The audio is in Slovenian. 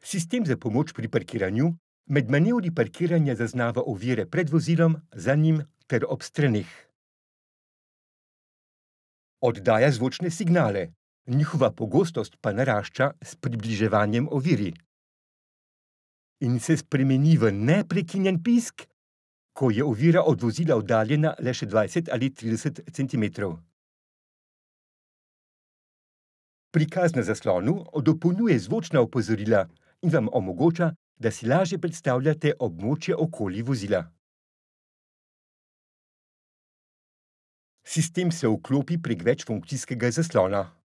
Sistem za pomoč pri parkiranju med manevri parkiranja zaznava ovire pred vozilom, za njim ter ob straneh. Oddaja zvočne signale, njihova pogostost pa narašča s približevanjem oviri. In se spremeni v neprekinjen pisk, ko je ovira od vozila oddaljena le še 20 ali 30 centimetrov. Prikaz na zaslonu dopolnjuje zvočna opozorila in vam omogoča, da si lažje predstavljate območje okoli vozila. Sistem se vklopi prek večfunkcijskega zaslona.